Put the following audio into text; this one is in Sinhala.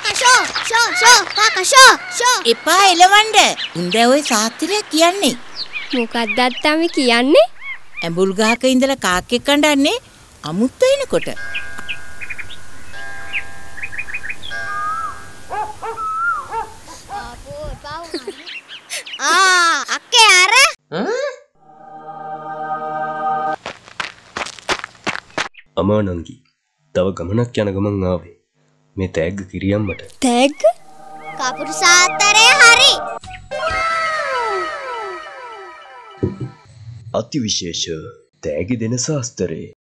එපා එලවන්න. උන්ද ඔය සාත්‍තරය කියන්නේ. මොකක්ද අත්තම්මි කියන්නේ? ඇඹුල් ගහක ඉඳලා කාක්කෙක් කණ්ඩන්නේ අමුත්ත එනකොට. අක්කේ අර අමානංගි තව ගමනක් යන ගමන් ආවේ මේ තෑග්ග කිරියම්මට. තෑග්ග? කපුරු සාත්තරේ හරි. අතිවිශේෂ තෑගි දෙන ශාස්ත්‍රයේ